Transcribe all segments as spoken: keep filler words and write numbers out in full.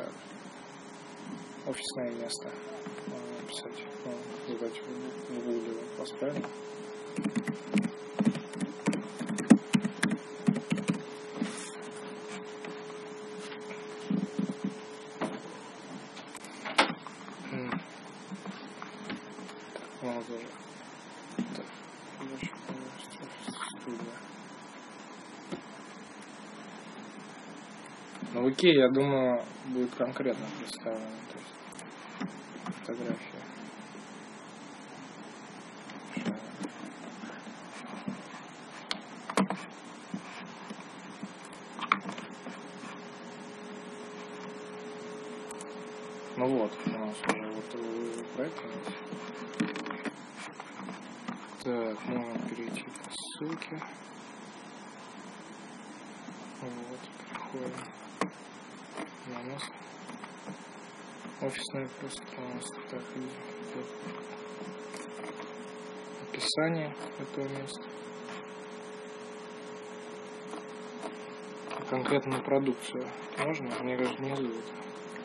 Так. Офисное место. Можно написать. Ну, задать в гугле вопрос, правильно? Молодежь. Так. Ну, в Икее, я думаю, будет конкретно представлено, то есть фотография. Ну вот, у нас уже вот проект есть. Так, можно перейти по ссылке. Вот, переходим на нас. Офисное пространство. Так, и описание этого места. Конкретную продукцию можно? Мне кажется, внизу это.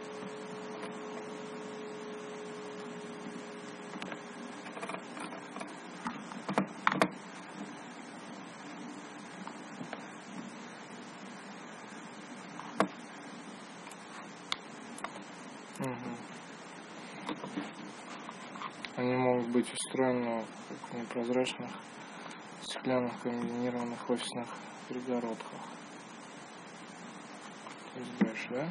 Они могут быть устроены в непрозрачных стеклянных комбинированных офисных перегородках. То есть дальше, да?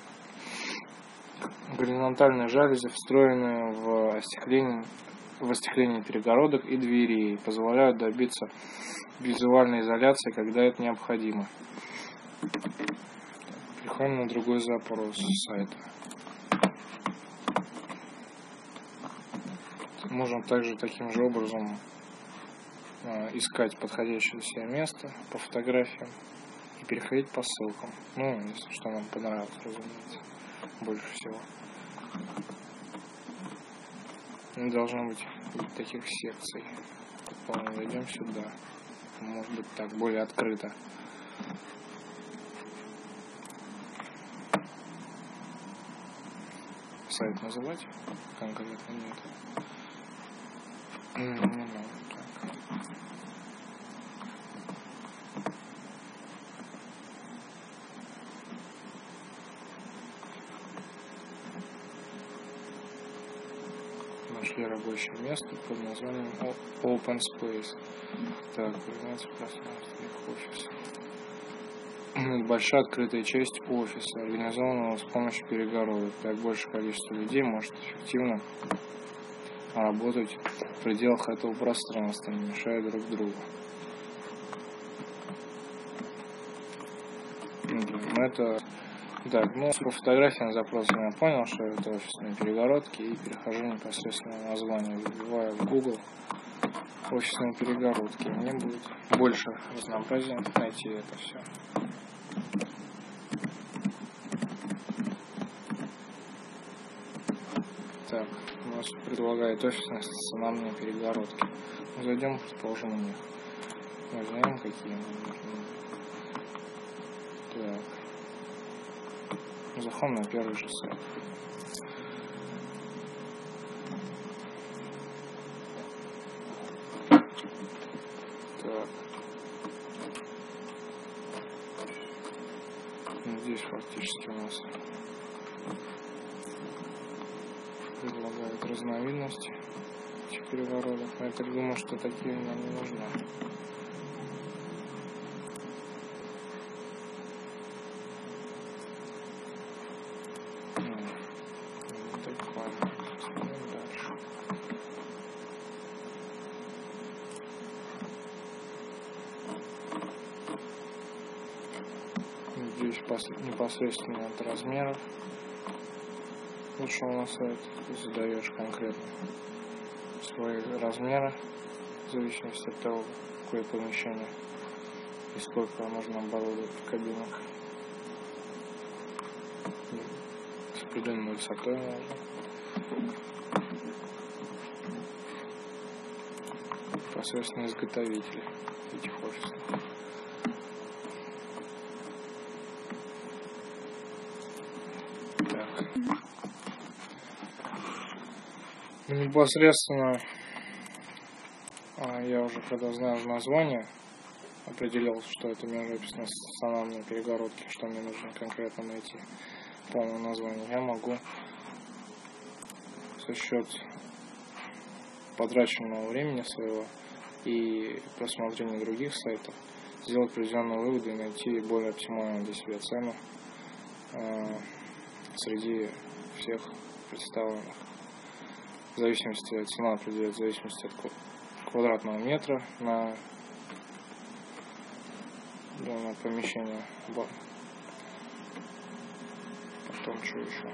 Горизонтальные жалюзи, встроенные в остекление, в остекление перегородок и дверей, позволяют добиться визуальной изоляции, когда это необходимо. Переходим на другой запрос сайта. Можно также таким же образом э, искать подходящее себе место по фотографиям и переходить по ссылкам. Ну, если что нам понравилось, разумеется, больше всего. Не должно быть таких секций. По-моему, зайдем сюда. Может быть так, более открыто. Сайт называть конкретно нет. Не могу так. Нашли рабочее место под названием Open Space. Так, появляется пространство их офиса. Большая открытая часть офиса, организованного с помощью перегородок. Так большее количество людей может эффективно работать в пределах этого пространства, не мешая друг другу. Это так, ну по фотографиям запросам я понял, что это офисные перегородки, и перехожу непосредственно на название, вбиваю в Google офисные перегородки. Мне будет больше разнообразия найти это все. Так, у нас предлагает офисные стационарные перегородки. Мы зайдем, предположим, у них. Мы знаем, какие они нужны. Так. Заходим на первый же сайт. Так. Здесь фактически у нас предлагают разновидности этих перегородок. Но я так думаю, что такие нам не нужны. Здесь непосредственно от размеров. Лучше на сайт задаешь конкретно свои размеры в зависимости от того, какое помещение и сколько можно оборудовать кабинок. С определенной высотой можно. Непосредственно изготовители этих офисов. Непосредственно я уже, когда знаю название, определил, что это межофисно-стационарные перегородки, что мне нужно конкретно найти полное название. Я могу за счет потраченного времени своего и просмотрения других сайтов сделать определенные выводы и найти более оптимальную для себя цену э, среди всех представленных. В зависимости от цена определяется в зависимости от квадратного метра на, да, на помещение. Потом что еще?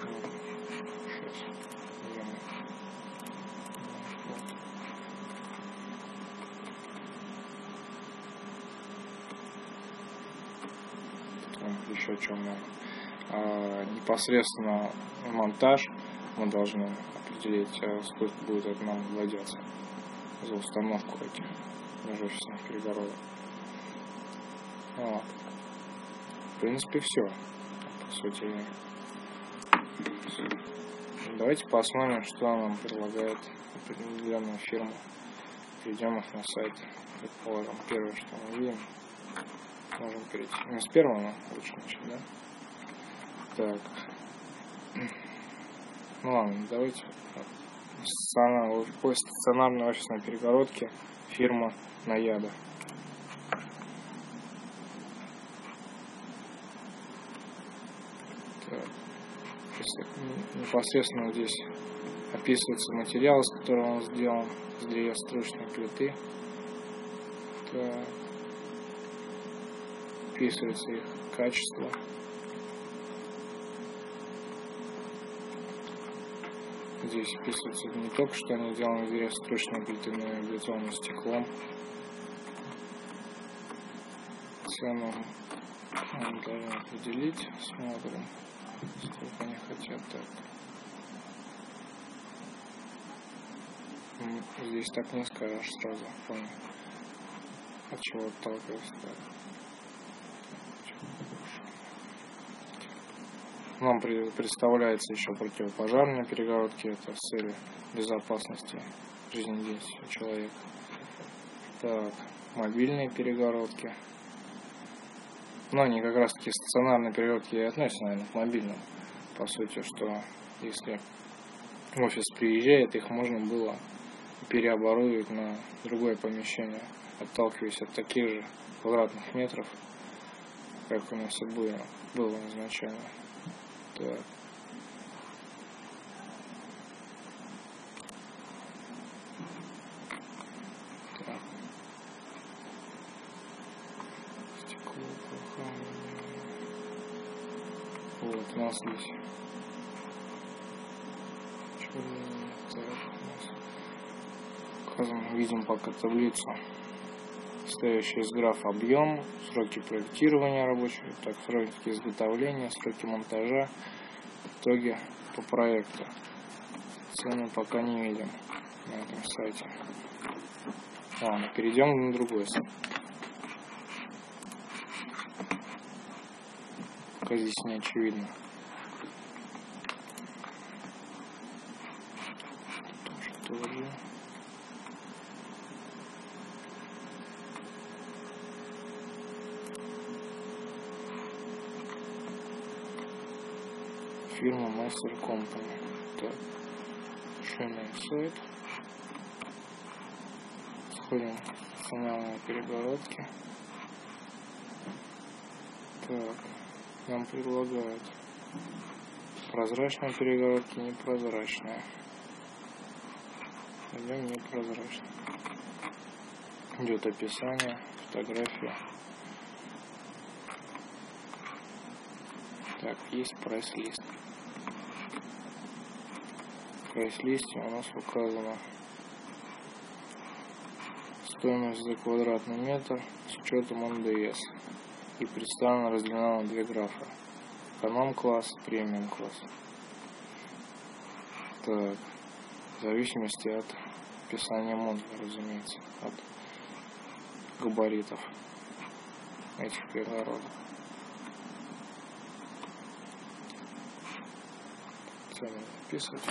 Еще о чем а, непосредственно монтаж мы должны определить, сколько будет это нам владеться за установку этих межофисных перегородок. Вот. В принципе, все. По сути, давайте посмотрим, что нам предлагает определенная фирма. Перейдем их на сайт. Предположим, первое, что мы видим. Можем перейти. Ну, с первого но лучше начать, да? Так. Ну ладно, давайте. По стационарной офисной перегородке фирма Наяда. Так. Непосредственно здесь описывается материал, из которого он сделан, с древестручной плиты. Так. Описывается их качество. Здесь описывается не только, что они сделаны из древестручной плиты, но и бетонным стеклом. Цену мы должны определить. Смотрим, сколько они хотят. Так. Здесь так не скажешь сразу. Понял. От чего отталкиваться. Нам представляется еще противопожарные перегородки, это с целью безопасности жизнедеятельности человека. Так, мобильные перегородки. Но они как раз таки стационарные перегородки и относятся, наверное, к мобильным. По сути, что если офис приезжает, их можно было переоборудовать на другое помещение, отталкиваясь от таких же квадратных метров, как у нас и было, было изначально. Так. Так. Стекло, вот у нас здесь указано, видим пока таблицу, состоящую из граф объем, сроки проектирования рабочего, так, сроки изготовления, сроки монтажа, итоги по проекту. Цены пока не видим на этом сайте. Ладно, перейдем на другой сайт. Пока здесь не очевидно. Тоже, тоже. Фирма Master Company. Так, шейный сайт. Сходим в стационарные перегородки. Так, нам предлагают прозрачные перегородки, непрозрачные. Идем непрозрачные. Идет описание, фотография. Так, есть прайс-лист. В прайс-листе у нас указана стоимость за квадратный метр с учетом эн дэ эс. И представлена, разделена на две графы. Эконом-класс, премиум-класс. Так, в зависимости от описания модуля, разумеется, от габаритов этих перегородок. что надо записывать.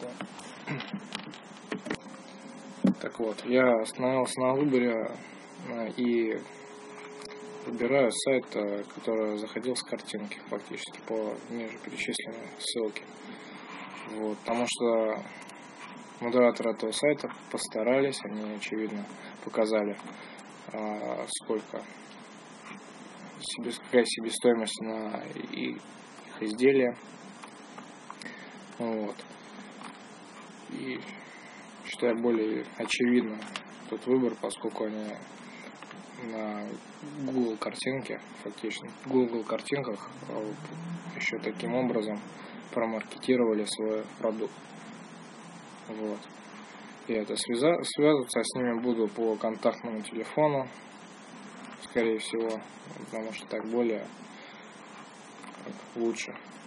Так вот, я остановился на выборе и выбираю сайт, который заходил с картинки, фактически, по ниже перечисленной ссылке. Вот, потому что модераторы этого сайта постарались, они, очевидно, показали, а, сколько себе, какая себестоимость на их изделия. Вот. И считаю более очевидным тот выбор, поскольку они на Google картинке, фактически в Google картинках еще таким образом промаркетировали свой продукт. Вот. Я это связа- связываться с ними буду по контактному телефону, скорее всего, потому что так более лучше.